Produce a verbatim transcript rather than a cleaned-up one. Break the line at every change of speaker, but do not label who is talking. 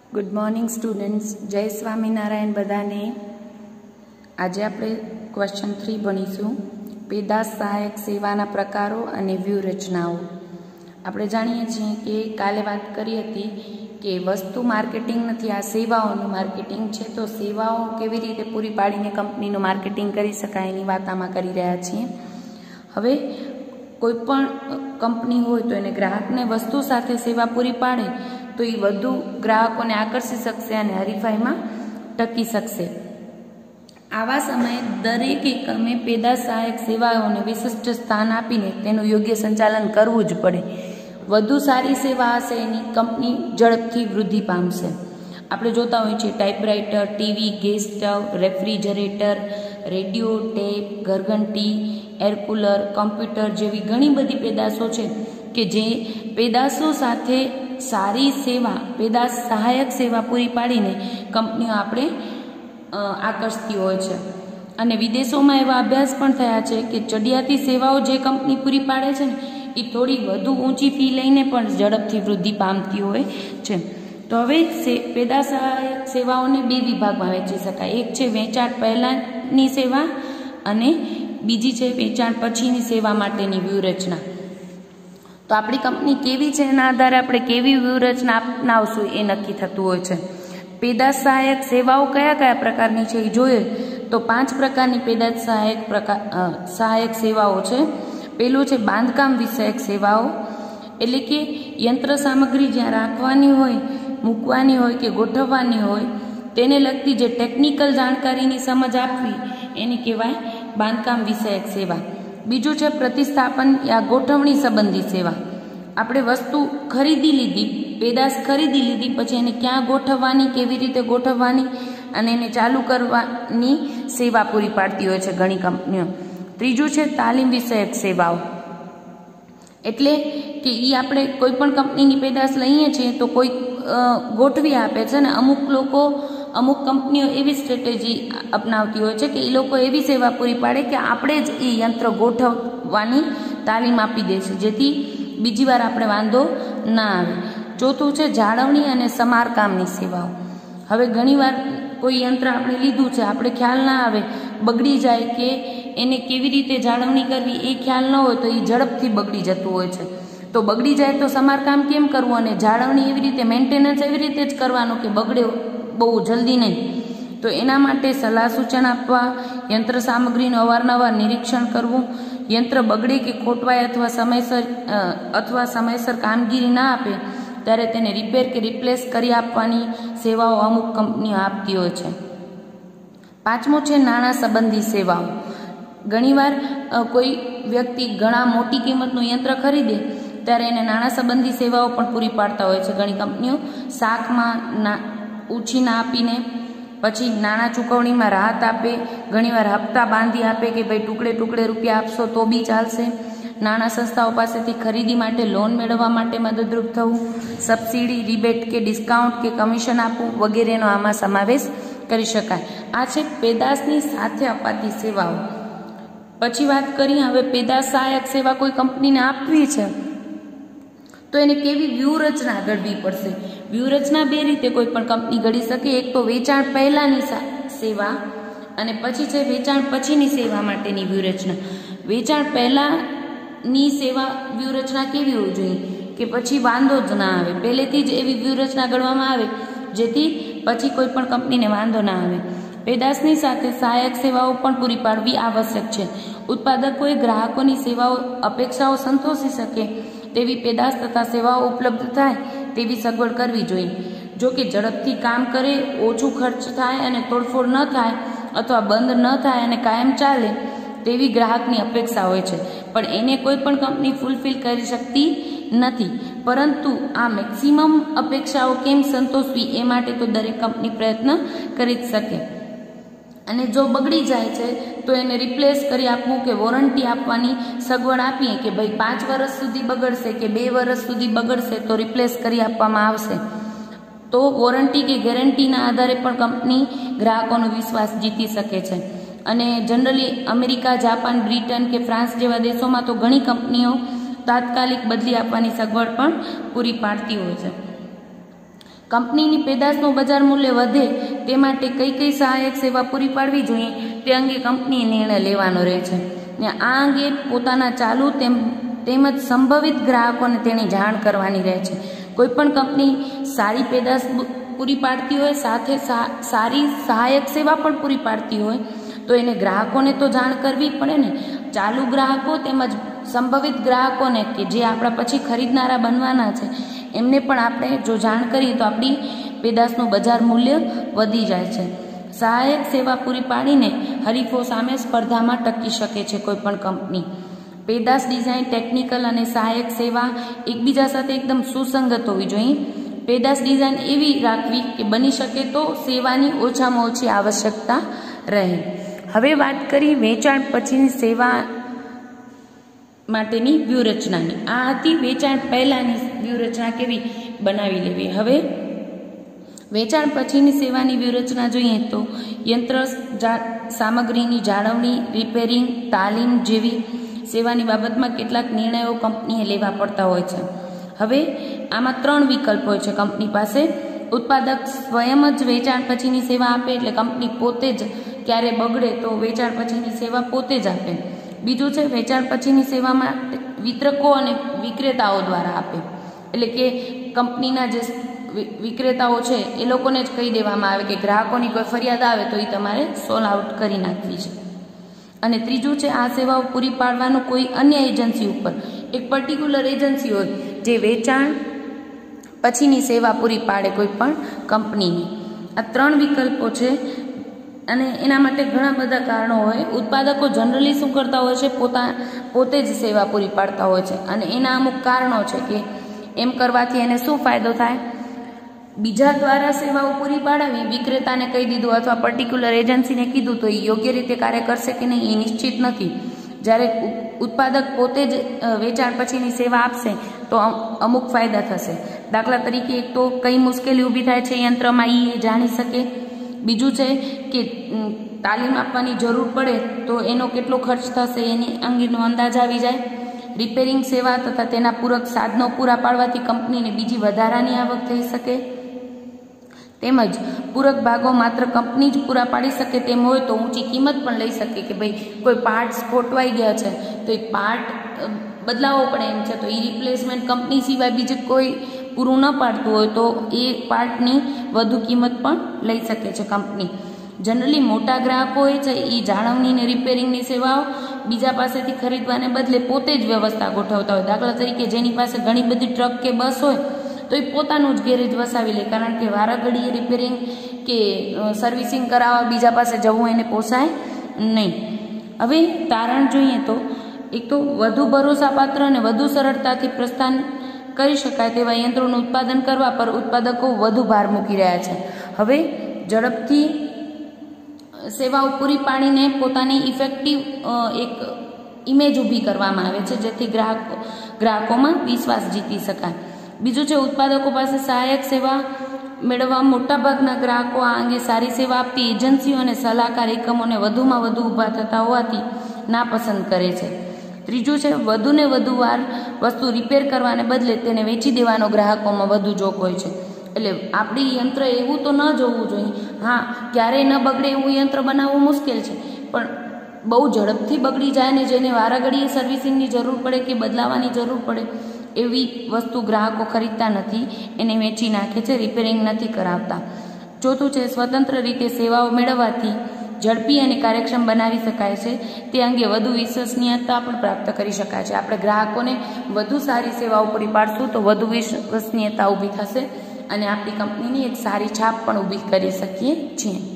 Good morning students, जय स्वामीनारायण बधाने। आज आपणे क्वेश्चन थ्री भणीशुं पेदाश सहायक सेवाना प्रकारो अने व्यूहरचनाओं। આપણે જાણીએ છીએ કે કાલે વાત કરી હતી કે વસ્તુ માર્કેટિંગ નથી, આ સેવાઓનું માર્કેટિંગ છે। તો સેવાઓ કેવી રીતે પૂરી પાડીને કંપનીનું માર્કેટિંગ કરી શકાય એની વાત આમાં કરી રહ્યા છીએ। હવે કોઈ પણ કંપની હોય તો એને ગ્રાહકને વસ્તુ સાથે સેવા પૂરી પાડે તો એ વધુ ગ્રાહકોને આકર્ષી શકશે અને હરીફાઈમાં ટકી શકશે। આવા સમયે દરેક એકમે પેદાશ સહાયક સેવાઓને વિશિષ્ટ સ્થાન આપીને તેનું યોગ્ય સંચાલન કરવું જ પડે। વધુ સારી સેવા હશે એની કંપની ઝડપથી વૃદ્ધિ પામશે। આપણે જોતા હોઈએ છીએ typewriter, TV, gas stove, refrigerator, radio, tape, ઘરઘંટી, એર કુલર, કમ્પ્યુટર જેવી ઘણી બધી પેદાશો છે કે જે પેદાશો સાથે સારી સેવા, પેદાશ સહાયક સેવા પૂરી પાડીને કંપનીઓ આપણે આકર્ષતી હોય છે। અને વિદેશોમાં એવા અભ્યાસ પણ થયા છે કે ચડિયાતી સેવાઓ જે કંપની પૂરી પાડે છે ને એ થોડી વધુ ઊંચી ફી લઈને પણ ઝડપથી વૃદ્ધિ પામતી હોય છે। તો હવે પેદાશ સહાયક સેવાઓને બે વિભાગમાં વહેંચી શકાય। એક છે વેચાણ પહેલાંની સેવા અને બીજી છે વેચાણ પછીની સેવા માટેની વ્યૂહરચના। તો આપણી કંપની કેવી છે એના આધારે આપણે કેવી વ્યૂહરચના અપનાવશું એ નક્કી થતું હોય છે। પેદાશ સહાયક સેવાઓ કયા કયા પ્રકારની છે એ જોઈએ તો પાંચ પ્રકારની પેદાશ સહાયક પ્રકાર સહાયક સેવાઓ છે। પેલું છે બાંધકામ વિષયક સેવાઓ, એટલે કે યંત્ર સામગ્રી જ્યાં રાખવાની હોય, મૂકવાની હોય કે ગોઠવવાની હોય તેને લગતી જે ટેકનિકલ જાણકારીની સમજ આપવી એને કહેવાય બાંધકામ વિષયક સેવા। બીજું છે પ્રતિસ્થાપન યા ગોઠવણી સંબંધી સેવા। આપણે વસ્તુ ખરીદી લીધી, પેદાશ ખરીદી લીધી, પછી એને ક્યાં ગોઠવવાની, કેવી રીતે ગોઠવવાની અને એને ચાલુ કરવાની સેવા પૂરી પાડતી હોય છે ઘણી કંપનીઓ। ત્રીજું છે તાલીમ વિષયક સેવાઓ, એટલે કે એ આપણે કોઈ પણ કંપનીની પેદાશ લઈએ છીએ તો કોઈ ગોઠવી આપે છે ને અમુક લોકો, અમુક કંપનીઓ એવી સ્ટ્રેટેજી અપનાવતી હોય છે કે એ લોકો એવી સેવા પૂરી પાડે કે આપણે જ એ યંત્ર ગોઠવવાની તાલીમ આપી દે છે જેથી બીજી વાર આપણે વાંધો ના આવે। ચોથું છે જાળવણી અને સમારકામની સેવાઓ। હવે ઘણીવાર કોઈ યંત્ર આપણે લીધું છે, આપણે ખ્યાલ ના આવે, બગડી જાય કે એને કેવી રીતે જાળવણી કરવી એ ખ્યાલ ન હોય તો એ ઝડપથી બગડી જતું હોય છે। તો બગડી જાય તો સમારકામ કેમ કરવું અને જાળવણી એવી રીતે, મેન્ટેનન્સ એવી રીતે જ કરવાનું કે બગડે બહુ જલ્દી નહીં। તો એના માટે સલાહ સૂચન આપવા, યંત્ર સામગ્રીનું અવારનવાર નિરીક્ષણ કરવું, યંત્ર બગડે કે ખોટવાય અથવા સમયસર અથવા સમયસર કામગીરી ના આપે ત્યારે તેને રિપેર કે રિપ્લેસ કરી આપવાની સેવાઓ અમુક કંપનીઓ આપતી હોય છે। પાંચમું છે નાણાં સંબંધી સેવાઓ। ઘણીવાર કોઈ વ્યક્તિ ઘણા મોટી કિંમતનું યંત્ર ખરીદે ત્યારે એને નાણાં સંબંધી સેવાઓ પણ પૂરી પાડતા હોય છે ઘણી કંપનીઓ। શાકમાં ના ઉછીના આપીને, પછી નાણાં ચૂકવણીમાં રાહત આપે, ઘણીવાર હપ્તા બાંધી આપે કે ભાઈ ટુકડે ટુકડે રૂપિયા આપશો તો બી ચાલશે। નાણાં સંસ્થાઓ પાસેથી ખરીદી માટે લોન મેળવવા માટે મદદરૂપ થવું, સબસિડી, રિબેટ કે ડિસ્કાઉન્ટ કે કમિશન આપવું વગેરેનો આમાં સમાવેશ કરી શકાય। આ છે પેદાશની સાથે અપાતી સેવાઓ। પછી વાત કરીએ હવે પેદાશ સહાયક સેવા કોઈ કંપનીને આપવી છે તો એને કેવી વ્યૂહરચના ઘડવી પડશે। વ્યૂહરચના બે રીતે કોઈ પણ કંપની ઘડી શકે। એક તો વેચાણ પહેલાની સેવા અને પછી છે વેચાણ પછીની સેવા માટેની વ્યૂહરચના। વેચાણ પહેલાની સેવા વ્યૂહરચના કેવી હોવી જોઈએ કે પછી વાંધો જ ના આવે, પહેલેથી જ એવી વ્યૂહરચના ઘડવામાં આવે જેથી પછી કોઈ પણ કંપનીને વાંધો ના આવે। પેદાશની સાથે સહાયક સેવાઓ પણ પૂરી પાડવી આવશ્યક છે। ઉત્પાદકોએ ગ્રાહકોની સેવાઓ અપેક્ષાઓ સંતોષી શકે તેવી પેદાશ તથા સેવાઓ ઉપલબ્ધ થાય તેવી સગવડ કરવી જોઈએ। જો કે ઝડપથી કામ કરે, ઓછું ખર્ચ થાય અને તોડફોડ ન થાય અથવા બંધ ન થાય અને કાયમ ચાલે તેવી ગ્રાહકની અપેક્ષા હોય છે, પણ એને કોઈ પણ કંપની ફૂલફિલ કરી શકતી નથી। પરંતુ આ મેક્સિમમ અપેક્ષાઓ કેમ સંતોષવી એ માટે તો દરેક કંપની પ્રયત્ન કરી જ શકે। અને જો બગડી જાય છે તો એને રિપ્લેસ કરી આપવું કે વોરંટી આપવાની સગવડ આપીએ કે ભાઈ પાંચ વર્ષ સુધી બગડશે કે બે વર્ષ સુધી બગડશે તો રિપ્લેસ કરી આપવામાં આવશે। તો વોરંટી કે ગેરંટીના આધારે પણ કંપની ગ્રાહકોનો વિશ્વાસ જીતી શકે છે। અને જનરલી અમેરિકા, જાપાન, બ્રિટન કે ફ્રાન્સ જેવા દેશોમાં તો ઘણી કંપનીઓ તાત્કાલિક બદલી આપવાની સગવડ પણ પૂરી પાડતી હોય છે। કંપનીની પેદાશનું બજાર મૂલ્ય વધે તે માટે કઈ કઈ સહાયક સેવા પૂરી પાડવી જોઈએ તે અંગે કંપનીએ નિર્ણય લેવાનો રહે છે ને આ અંગે પોતાના ચાલુ તેમ તેમજ સંભવિત ગ્રાહકોને તેની જાણ કરવાની રહે છે. કોઈપણ કંપની સારી પેદાશ પૂરી પાડતી હોય સાથે સારી સહાયક સેવા પણ પૂરી પાડતી હોય તો એને ગ્રાહકોને તો જાણ કરવી પડે ને. ચાલુ ગ્રાહકો તેમજ સંભવિત ગ્રાહકોને કે જે આપણા પછી ખરીદનારા બનવાના છે એમને પણ આપણે જો જાણ કરીએ તો આપણી પેદાશનું બજાર મૂલ્ય વધી જાય છે. સહાયક સેવા પૂરી પાડીને હરીફો સામે સ્પર્ધામાં ટકી શકે છે કોઈ પણ કંપની. પેદાશ ડિઝાઇન, ટેકનિકલ અને સહાયક સેવા એકબીજા સાથે એકદમ સુસંગત હોવી જોઈએ. પેદાશ ડિઝાઇન એવી રાખવી કે બની શકે તો સેવાની ઓછામાં ઓછી આવશ્યકતા રહે. હવે વાત કરી વેચાણ પછીની સેવા માટેની વ્યૂહરચનાની. આ હતી વેચાણ પહેલાની વ્યૂહરચના કેવી બનાવી લેવી. હવે વેચાણ પછીની સેવાની વ્યૂહરચના જોઈએ તો યંત્ર સામગ્રીની જાળવણી, રિપેરિંગ, તાલીમ જેવી સેવાની બાબતમાં કેટલાક નિર્ણયો કંપનીએ લેવા પડતા હોય છે. હવે આમાં ત્રણ વિકલ્પ હોય છે કંપની પાસે. ઉત્પાદક સ્વયં જ વેચાણ પછીની સેવા આપે એટલે કંપની પોતે જ ક્યારે બગડે તો વેચાણ પછીની સેવા પોતે જ આપે. બીજું છે વેચાણ પછીની સેવામાં વિતરકો અને વિક્રેતાઓ દ્વારા આપે એટલે કે કંપનીના જે વિક્રેતાઓ છે એ લોકોને જ કહી દેવામાં આવે કે ગ્રાહકોની કોઈ ફરિયાદ આવે તો એ તમારે સોલ્વ આઉટ કરી નાખવી છે. અને ત્રીજું છે આ સેવાઓ પૂરી પાડવાનું કોઈ અન્ય એજન્સી ઉપર, એક પર્ટિક્યુલર એજન્સી હોય જે વેચાણ પછીની સેવા પૂરી પાડે કોઈ પણ કંપનીની. આ ત્રણ વિકલ્પો છે અને એના માટે ઘણા બધા કારણો હોય. ઉત્પાદકો જનરલી શું કરતા હોય છે, પોતા પોતે જ સેવા પૂરી પાડતા હોય છે અને એના અમુક કારણો છે કે એમ કરવાથી એને શું ફાયદો થાય. બીજા દ્વારા સેવાઓ પૂરી પાડાવી, વિક્રેતાને કહી દીધું અથવા પર્ટિક્યુલર એજન્સીને કીધું તો એ યોગ્ય રીતે કાર્ય કરશે કે નહીં એ નિશ્ચિત નથી. જ્યારે ઉત્પાદક પોતે જ વેચાણ પછીની સેવા આપશે તો અમુક ફાયદા થશે. દાખલા તરીકે એક તો કઈ મુશ્કેલી ઊભી થાય છે યંત્રમાં એ જાણી શકે. બીજું છે કે તાલીમ આપવાની જરૂર પડે તો એનો કેટલો ખર્ચ થશે એની અંગેનો અંદાજ આવી જાય. રિપેરિંગ સેવા તથા તેના પૂરક સાધનો પૂરા પાડવાથી કંપનીને બીજી વધારાની આવક થઈ શકે. તેમજ પૂરક ભાગો માત્ર કંપની જ પૂરા પાડી શકે તેમ હોય તો ઊંચી કિંમત પણ લઈ શકે કે ભાઈ કોઈ પાર્ટ્સ ખોટવાઈ ગયા છે તો એ પાર્ટ બદલાવવો પડે એમ છે તો એ રિપ્લેસમેન્ટ કંપની સિવાય બીજું કોઈ પૂરું ન પાડતું હોય તો એ પાર્ટની વધુ કિંમત પણ લઈ શકે છે કંપની. જનરલી મોટા ગ્રાહકો હોય છે એ જાળવણી અને રિપેરિંગની સેવાઓ બીજા પાસેથી ખરીદવાને બદલે પોતે જ વ્યવસ્થા ગોઠવતા હોય. દાખલા તરીકે જેની પાસે ઘણી બધી ટ્રક કે બસ હોય તો એ પોતાનું જ ગેરેજ વસાવી લે, કારણ કે વારા ઘડીએ રિપેરિંગ કે સર્વિસિંગ કરાવવા બીજા પાસે જવું એને પોસાય નહીં. હવે તારણ જોઈએ તો એક તો વધુ ભરોસાપાત્ર અને વધુ સરળતાથી પ્રસ્થાન કરી શકાય તેવા યંત્રોનું ઉત્પાદન કરવા પર ઉત્પાદકો વધુ ભાર મૂકી રહ્યા છે. હવે ઝડપથી સેવાઓ પૂરી પાડીને પોતાની ઇફેક્ટિવ એક ઇમેજ ઊભી કરવામાં આવે છે જેથી ગ્રાહકો ગ્રાહકોમાં વિશ્વાસ જીતી શકાય. બીજું છે ઉત્પાદકો પાસે સહાયક સેવા મેળવવા મોટાભાગના ગ્રાહકો આ અંગે સારી સેવા આપતી એજન્સીઓ અને સલાહકાર એકમોને વધુમાં વધુ ઊભા થતા હોવાથી નાપસંદ કરે છે. ત્રીજું છે વધુ ને વધુ વાર વસ્તુ રિપેર કરવાને બદલે તેને વેચી દેવાનો ગ્રાહકોમાં વધુ જોક હોય છે. એટલે આપણી યંત્ર એવું તો ન જોવું જોઈએ. હા, ક્યારેય ન બગડે એવું યંત્ર બનાવવું મુશ્કેલ છે, પણ બહુ ઝડપથી બગડી જાય ને જેને વારાઘડીએ સર્વિસિંગની જરૂર પડે કે બદલાવાની જરૂર પડે એવી વસ્તુ ગ્રાહકો ખરીદતા નથી, એને વેચી નાખે છે, રિપેરિંગ નથી કરાવતા. ચોથું છે સ્વતંત્ર રીતે સેવાઓ મેળવવાથી ઝડપી અને કાર્યક્ષમ બનાવી શકાય છે. તે અંગે વધુ વિશ્વસનીયતા પણ પ્રાપ્ત કરી શકાય છે. આપણે ગ્રાહકોને વધુ સારી સેવાઓ પૂરી પાડશું તો વધુ વિશ્વસનીયતા ઊભી થશે અને આપણી કંપનીની એક સારી છાપ પણ ઊભી કરી શકીએ છીએ.